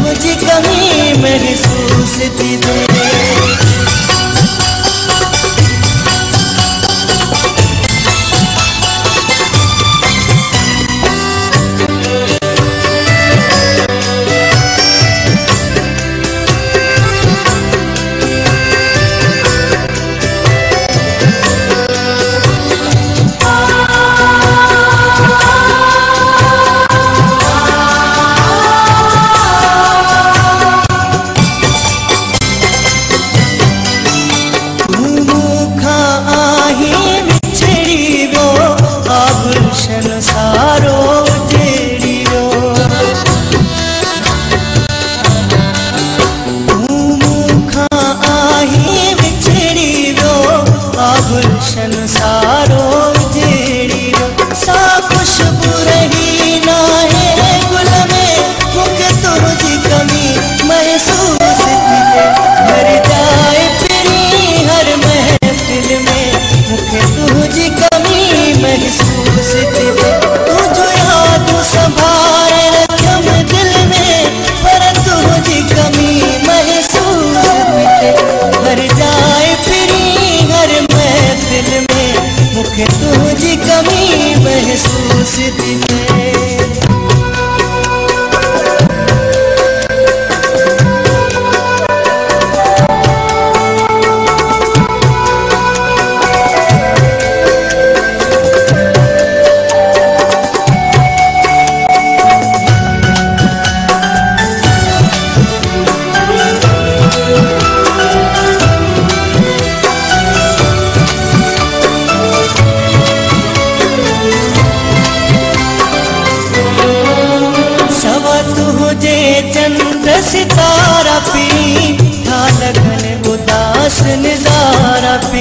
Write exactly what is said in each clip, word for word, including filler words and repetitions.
तुझी कमी महसूस थी दे। तुझी कमी महसूस थी दे। चंद्र सितारा पी था लगन उदास नजारा पी।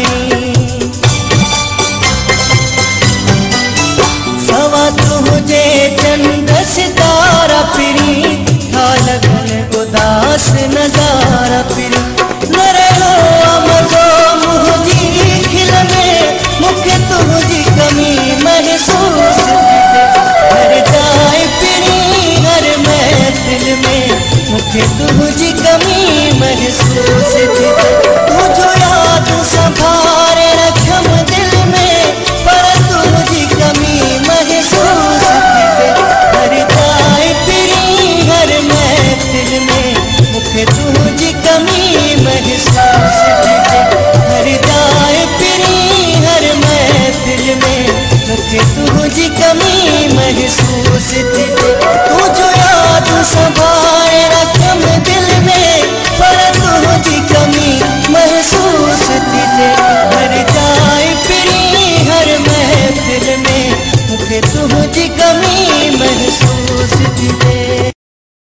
सवा तुझे चंद्र सितारा पी था लगन उदास नजारा पी। न रहो मजो मुझी खिल में मुख्य तुझी कमी महसूस हर जाए फिरी हर महफिल में मुझे तुझी कमी महसूस थी। तुझो याद संभारे रखम दिल में पर तुझी कमी महसूस थी। हर जाए फिरी हर महफिल में मुझे तुझी कमी महसूस थी। हर जाए फिरी हर महफिल में मुझे तुझी कमी महसूस थी।